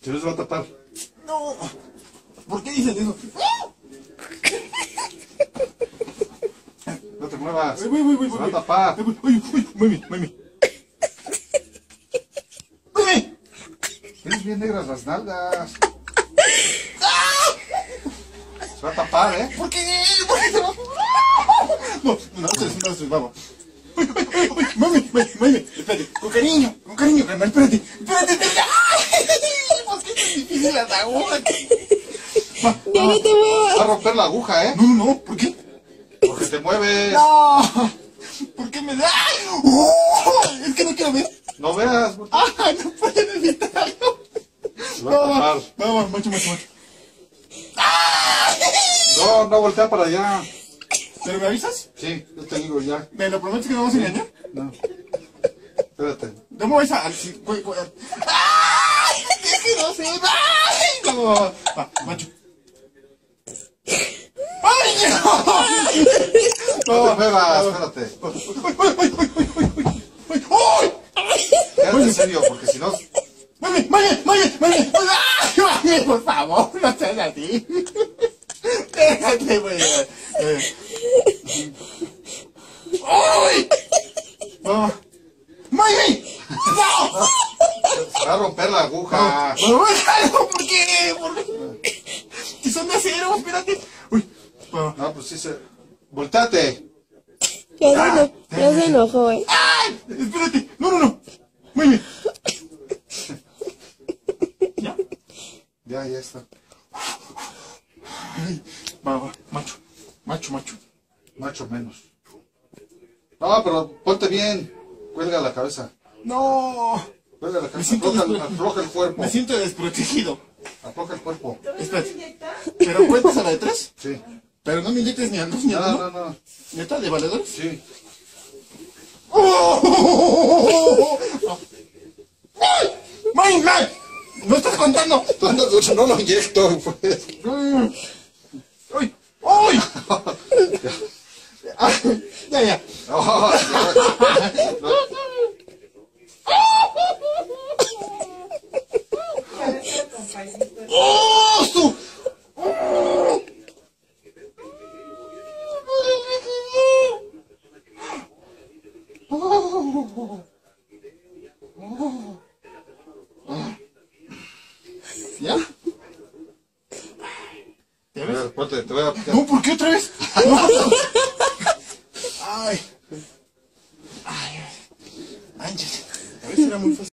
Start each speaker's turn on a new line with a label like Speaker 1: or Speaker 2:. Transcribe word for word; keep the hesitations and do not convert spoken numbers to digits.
Speaker 1: Se les va a tapar.
Speaker 2: No. ¿Por qué dices eso?
Speaker 1: No te muevas.
Speaker 2: Uy, uy, uy,
Speaker 1: Se va a
Speaker 2: uy.
Speaker 1: tapar.
Speaker 2: Uy, uy, uy, mami, mami. ¡Mami!
Speaker 1: Tienes bien negras las nalgas. Se va a tapar, ¿eh?
Speaker 2: ¿Por qué? ¿Por qué se va? No, no, no, no, no, vamos. Uy, uy, uy, uy, mami, mami, mami, espérate, con cariño, con cariño, carnal, espérate, espérate, espérate. ¡Ay! ¿Por qué es tan difícil las agujas? Va,
Speaker 3: Ya
Speaker 2: va,
Speaker 3: no te
Speaker 1: Va a
Speaker 3: muevas.
Speaker 1: romper la aguja, ¿eh?
Speaker 2: No, no, no, ¿por qué?
Speaker 1: Porque te mueves.
Speaker 2: No, ¿por qué me da? ¡Oh! Es que no quiero ver.
Speaker 1: No veas.
Speaker 2: ¡Ah! No pueden evitarlo.
Speaker 1: Se va a tapar.
Speaker 2: Vamos, macho, macho, macho.
Speaker 1: No, no voltea para allá.
Speaker 2: ¿Pero me avisas?
Speaker 1: Sí, yo te digo ya.
Speaker 2: ¿Me lo prometes que no vamos a engañar?
Speaker 1: No. Espérate.
Speaker 2: No me vais a... al- sí, güey, güey, al- ¡ay! Es que no sé. ¡Ay! Va, va, va, va, macho. ¡Ay, no!
Speaker 1: No te muevas, espérate.
Speaker 2: ¡Ay, ay, ay, ay, ay, ay, ay! ¡Ay!
Speaker 1: Quédate en serio, porque si no...
Speaker 2: ¡Mami, mami, mami, mami! ¡Ay, mami, por favor! No seas así. Déjate, güey. Eh. ¡Ay! ¡No! ¡Mami! ¡No!
Speaker 1: Se va a romper la aguja.
Speaker 2: ¡No! ¿Por qué? ¿Por qué? Si son de acero, espérate. Uy. Va.
Speaker 1: No, pues sí se... Volteate.
Speaker 3: Ya se, eno- ya se enojó, eh.
Speaker 2: ¡Ay! Espérate. No, no, no. Mami. ¿Ya?
Speaker 1: Ya, ya está.
Speaker 2: Ay, va, va, macho, macho, macho.
Speaker 1: Macho menos. No, pero ponte bien. Cuelga la cabeza.
Speaker 2: No,
Speaker 1: Cuelga la
Speaker 2: Me
Speaker 1: cabeza.
Speaker 2: siento
Speaker 1: Afloja, el-
Speaker 2: despre-
Speaker 1: afloja el cuerpo.
Speaker 2: me siento desprotegido.
Speaker 1: Afloja el cuerpo.
Speaker 2: Espérate, ¿pero cuentas a la de tres?
Speaker 1: Sí.
Speaker 2: Pero no me inyectes ni a dos ni a
Speaker 1: No,
Speaker 2: uno.
Speaker 1: no, no.
Speaker 2: ¿Neta, de valedores?
Speaker 1: Sí.
Speaker 2: ¡Oh! ¡Ay! ¡May, may! ¡No estás contando!
Speaker 1: Tú andas dulce, no lo inyecto, pues.
Speaker 2: Mm. ¡Ay! ¡Ay! Ay, ya, ya.
Speaker 1: No, no.
Speaker 2: ¡Oh, su! ¿Ya? ¿Ya
Speaker 1: A
Speaker 2: ves?
Speaker 1: ver, ponte, te voy a...
Speaker 2: No, ¿por qué otra vez? No. Ay. Ay. Manches. A veces era muy fácil.